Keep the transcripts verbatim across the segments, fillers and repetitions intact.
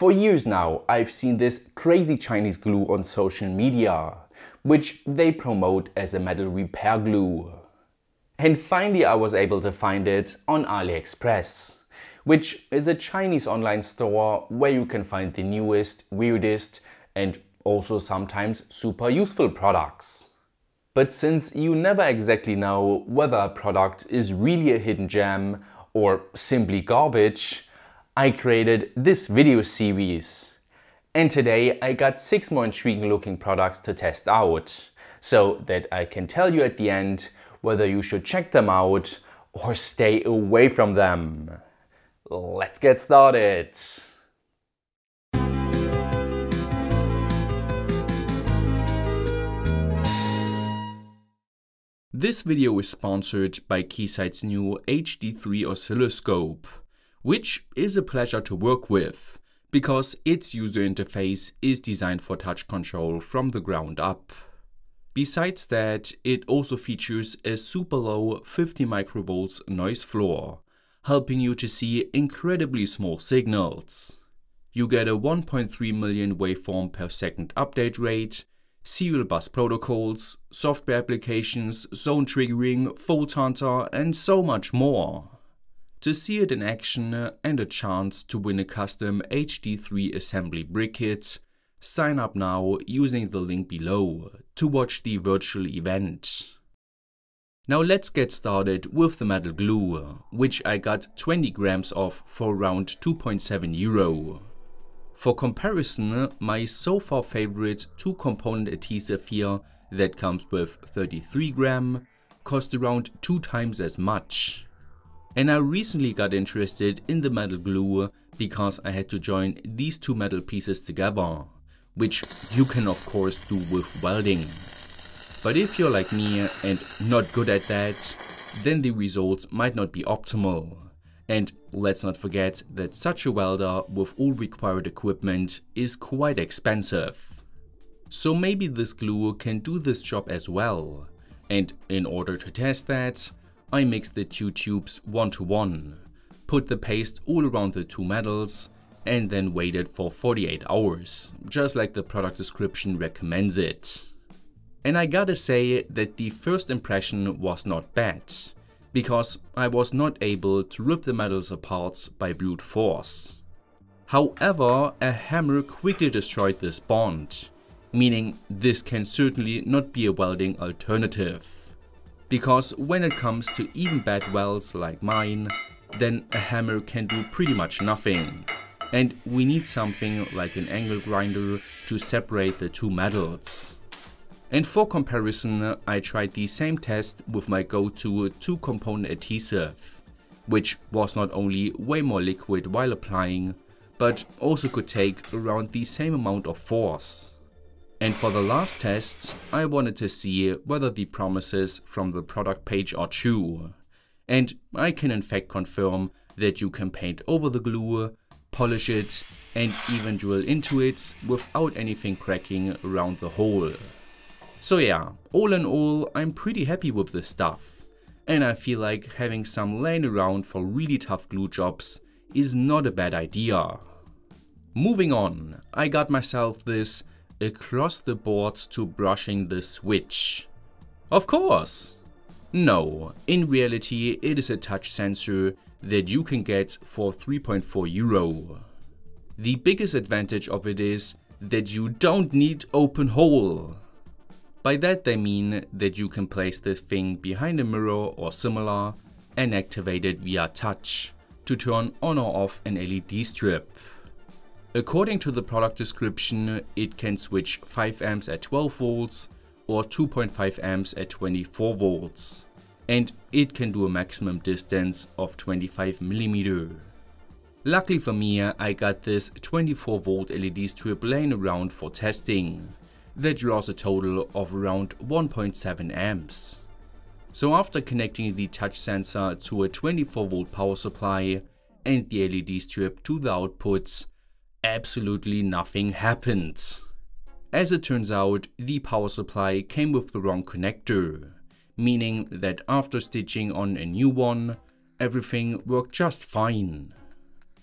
For years now, I've seen this crazy Chinese glue on social media, which they promote as a metal repair glue. And finally I was able to find it on AliExpress, which is a Chinese online store where you can find the newest, weirdest and also sometimes super useful products. But since you never exactly know whether a product is really a hidden gem or simply garbage, I created this video series. And today I got six more intriguing looking products to test out, so that I can tell you at the end whether you should check them out or stay away from them. Let's get started! This video is sponsored by Keysight's new H D three oscilloscope, which is a pleasure to work with, because its user interface is designed for touch control from the ground up. Besides that, it also features a super low fifty microvolts noise floor, helping you to see incredibly small signals. You get a one point three million waveform per second update rate, serial bus protocols, software applications, zone triggering, fault hunter and so much more. To see it in action and a chance to win a custom H D three assembly brick kit, sign up now using the link below to watch the virtual event. Now let's get started with the metal glue, which I got twenty grams of for around two point seven euro. For comparison, my so far favorite two component adhesive here that comes with thirty-three gram cost around two times as much. And I recently got interested in the metal glue because I had to join these two metal pieces together, which you can of course do with welding. But if you're like me and not good at that, then the results might not be optimal. And let's not forget that such a welder with all required equipment is quite expensive. So maybe this glue can do this job as well. And in order to test that, I mixed the two tubes one to one, put the paste all around the two metals, and then waited for forty-eight hours, just like the product description recommends it. And I gotta say that the first impression was not bad, because I was not able to rip the metals apart by brute force. However, a hammer quickly destroyed this bond, meaning this can certainly not be a welding alternative. Because when it comes to even bad welds like mine, then a hammer can do pretty much nothing. And we need something like an angle grinder to separate the two metals. And for comparison, I tried the same test with my go-to two component adhesive, which was not only way more liquid while applying, but also could take around the same amount of force. And for the last test, I wanted to see whether the promises from the product page are true. And I can in fact confirm that you can paint over the glue, polish it and even drill into it without anything cracking around the hole. So yeah, all in all, I'm pretty happy with this stuff. And I feel like having some laying around for really tough glue jobs is not a bad idea. Moving on, I got myself this across the board to brushing the switch. Of course! No, in reality it is a touch sensor that you can get for three point four euro. The biggest advantage of it is that you don't need open hole. By that they mean that you can place this thing behind a mirror or similar and activate it via touch to turn on or off an L E D strip. According to the product description, it can switch five amps at twelve volts or two point five amps at twenty-four volts. And it can do a maximum distance of twenty-five millimeters. Luckily for me, I got this twenty-four volt L E D strip laying around for testing, that draws a total of around one point seven amps. So after connecting the touch sensor to a twenty-four volt power supply and the L E D strip to the outputs, absolutely nothing happened. As it turns out, the power supply came with the wrong connector, meaning that after stitching on a new one, everything worked just fine.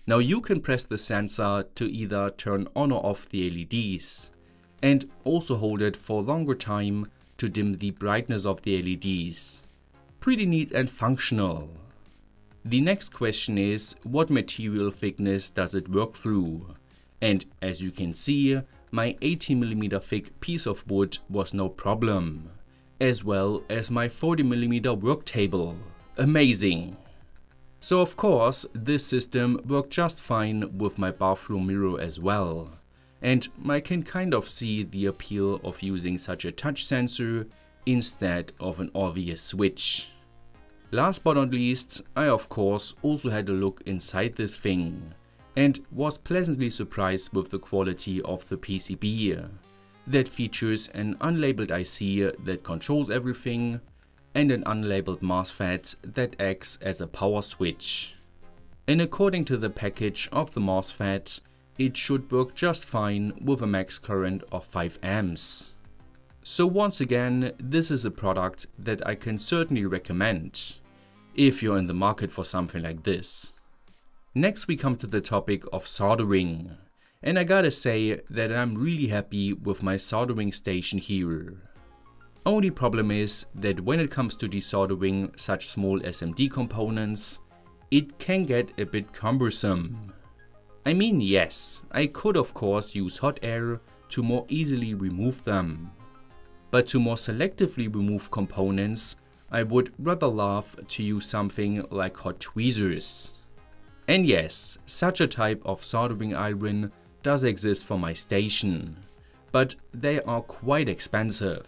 Now you can press the sensor to either turn on or off the L E Ds, and also hold it for a longer time to dim the brightness of the L E Ds. Pretty neat and functional. The next question is, what material thickness does it work through? And as you can see, my eighteen millimeter thick piece of wood was no problem, as well as my forty millimeter work table. Amazing! So of course, this system worked just fine with my bathroom mirror as well, and I can kind of see the appeal of using such a touch sensor instead of an obvious switch. Last but not least, I of course also had a look inside this thing, and was pleasantly surprised with the quality of the P C B. That features an unlabeled I C that controls everything, and an unlabeled MOSFET that acts as a power switch. And according to the package of the MOSFET, it should work just fine with a max current of five amps. So once again, this is a product that I can certainly recommend if you're in the market for something like this. Next we come to the topic of soldering, and I gotta say that I'm really happy with my soldering station here. Only problem is that when it comes to desoldering such small S M D components, it can get a bit cumbersome. I mean, yes, I could of course use hot air to more easily remove them, but to more selectively remove components, I would rather love to use something like hot tweezers. And yes, such a type of soldering iron does exist for my station, but they are quite expensive.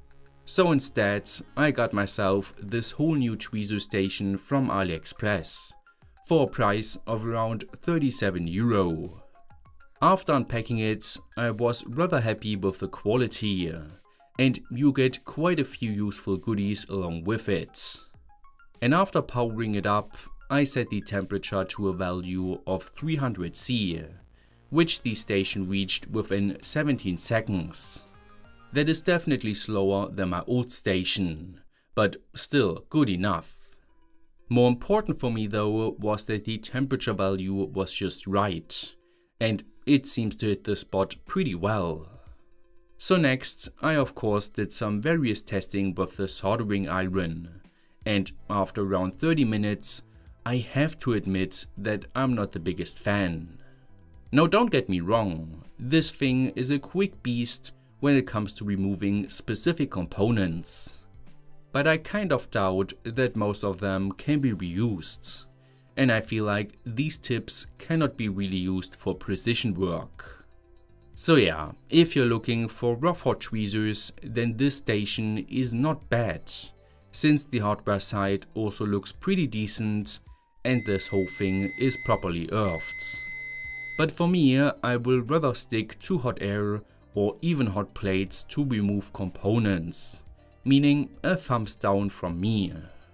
So instead, I got myself this whole new tweezer station from AliExpress for a price of around thirty-seven euro. After unpacking it, I was rather happy with the quality, and you get quite a few useful goodies along with it. And after powering it up, I set the temperature to a value of three hundred C, which the station reached within seventeen seconds. That is definitely slower than my old station, but still good enough. More important for me though was that the temperature value was just right, and it seems to hit the spot pretty well. So next, I of course did some various testing with the soldering iron, and after around thirty minutes, I have to admit that I'm not the biggest fan. Now don't get me wrong, this thing is a quick beast when it comes to removing specific components, but I kind of doubt that most of them can be reused, and I feel like these tips cannot be really used for precision work. So yeah, if you're looking for rough hot tweezers, then this station is not bad, since the hardware side also looks pretty decent and this whole thing is properly earthed. But for me, I will rather stick to hot air or even hot plates to remove components, meaning a thumbs down from me.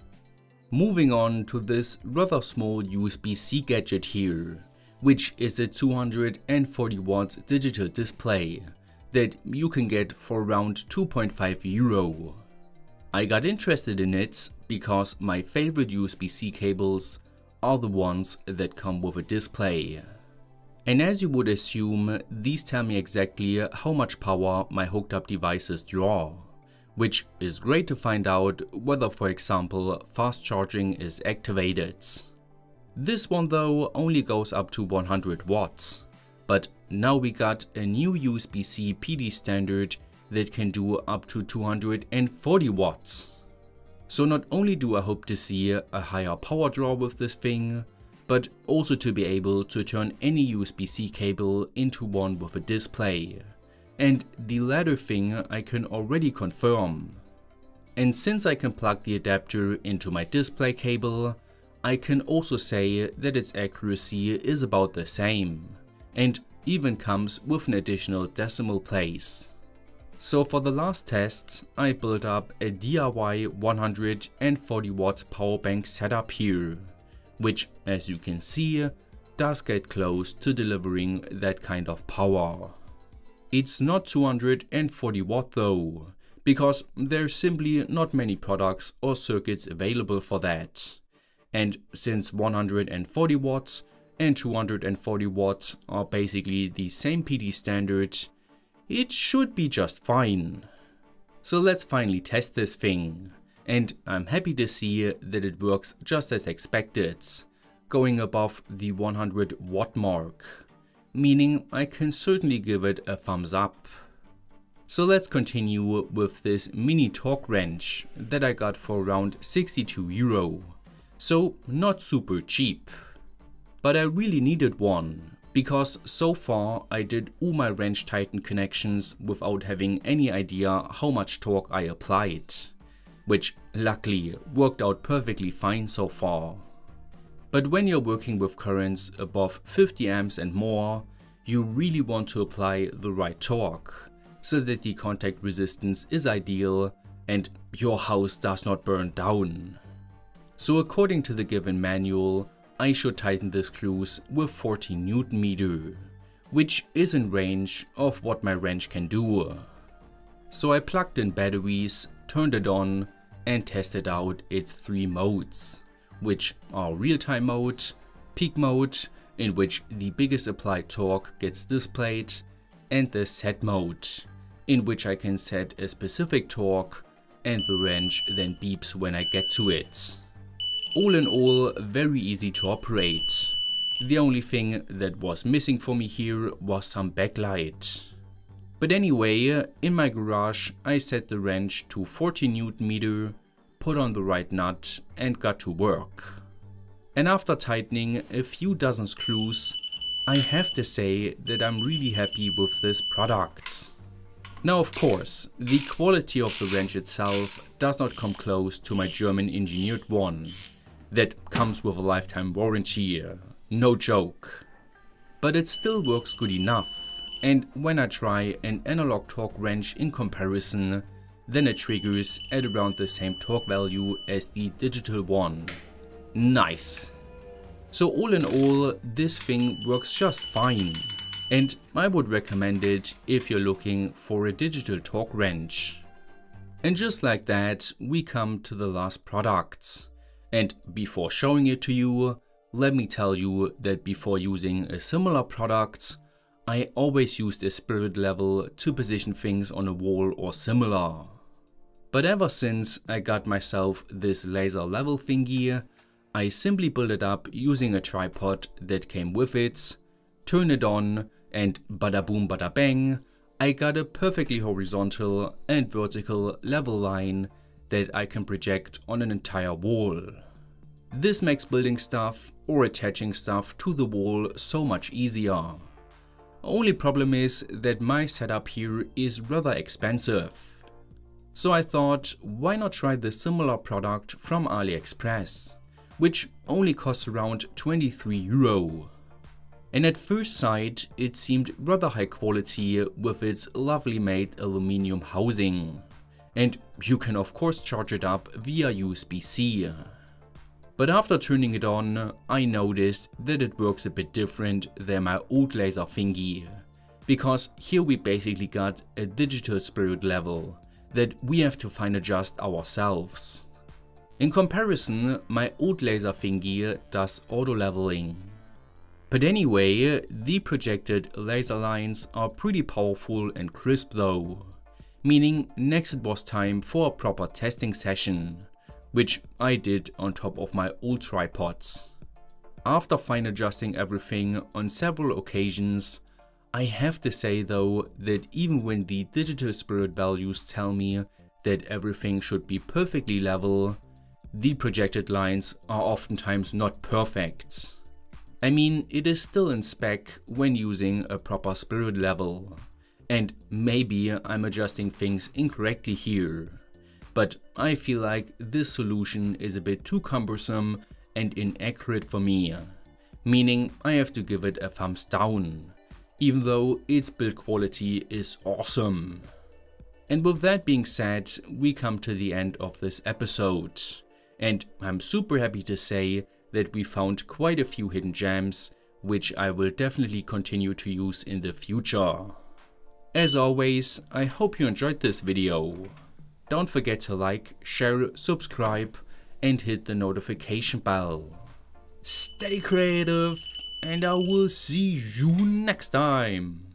Moving on to this rather small U S B C gadget here, which is a two hundred forty watt digital display that you can get for around two point five euro. I got interested in it because my favorite U S B C cables are the ones that come with a display. And as you would assume, these tell me exactly how much power my hooked up devices draw, which is great to find out whether, for example, fast charging is activated. This one though only goes up to one hundred watts, but now we got a new U S B C P D standard that can do up to two hundred forty watts. So not only do I hope to see a higher power draw with this thing, but also to be able to turn any U S B C cable into one with a display. And the latter thing I can already confirm. And since I can plug the adapter into my display cable, I can also say that its accuracy is about the same, and even comes with an additional decimal place. So for the last test, I built up a D I Y one hundred forty watt power bank setup here, which, as you can see, does get close to delivering that kind of power. It's not two hundred forty watt though, because there's simply not many products or circuits available for that. And since one hundred forty watts and two hundred forty watts are basically the same P T standard, it should be just fine. So let's finally test this thing, and I'm happy to see that it works just as expected, going above the one hundred watt mark, meaning I can certainly give it a thumbs up. So let's continue with this mini torque wrench that I got for around sixty-two euro, so not super cheap. But I really needed one, because so far I did all my wrench tighten connections without having any idea how much torque I applied, which luckily worked out perfectly fine so far. But when you're working with currents above fifty amps and more, you really want to apply the right torque, so that the contact resistance is ideal and your house does not burn down. So according to the given manual, I should tighten the screws with forty newton meter, which is in range of what my wrench can do. So I plugged in batteries, turned it on, and tested out its three modes, which are real-time mode, peak mode, in which the biggest applied torque gets displayed, and the set mode, in which I can set a specific torque and the wrench then beeps when I get to it. All in all, very easy to operate. The only thing that was missing for me here was some backlight. But anyway, in my garage I set the wrench to forty newton meter, put on the right nut and got to work. And after tightening a few dozen screws, I have to say that I'm really happy with this product. Now of course, the quality of the wrench itself does not come close to my German engineered one, that comes with a lifetime warranty, no joke. But it still works good enough, and when I try an analog torque wrench in comparison, then it triggers at around the same torque value as the digital one. Nice! So all in all, this thing works just fine, and I would recommend it if you're looking for a digital torque wrench. And just like that, we come to the last product. And before showing it to you, let me tell you that before using a similar product, I always used a spirit level to position things on a wall or similar. But ever since I got myself this laser level thingy, I simply built it up using a tripod that came with it, turn it on, and bada boom bada bang, I got a perfectly horizontal and vertical level line that I can project on an entire wall. This makes building stuff or attaching stuff to the wall so much easier. Only problem is that my setup here is rather expensive. So I thought, why not try the similar product from AliExpress, which only costs around twenty-three euro. And at first sight it seemed rather high quality with its lovely made aluminium housing. And you can of course charge it up via U S B C. But after turning it on, I noticed that it works a bit different than my old laser thingy. Because here we basically got a digital spirit level that we have to fine adjust ourselves. In comparison, my old laser thingy does auto leveling. But anyway, the projected laser lines are pretty powerful and crisp though. Meaning next it was time for a proper testing session, which I did on top of my old tripods. After fine adjusting everything on several occasions, I have to say though that even when the digital spirit values tell me that everything should be perfectly level, the projected lines are oftentimes not perfect. I mean, it is still in spec when using a proper spirit level. And maybe I'm adjusting things incorrectly here, but I feel like this solution is a bit too cumbersome and inaccurate for me, meaning I have to give it a thumbs down, even though its build quality is awesome. And with that being said, we come to the end of this episode, and I'm super happy to say that we found quite a few hidden gems, which I will definitely continue to use in the future. As always, I hope you enjoyed this video. Don't forget to like, share, subscribe and hit the notification bell. Stay creative and I will see you next time.